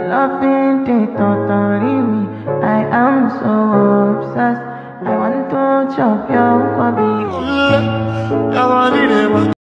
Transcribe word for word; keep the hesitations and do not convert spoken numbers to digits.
loving the totally me. I am so obsessed. I want to chop your body.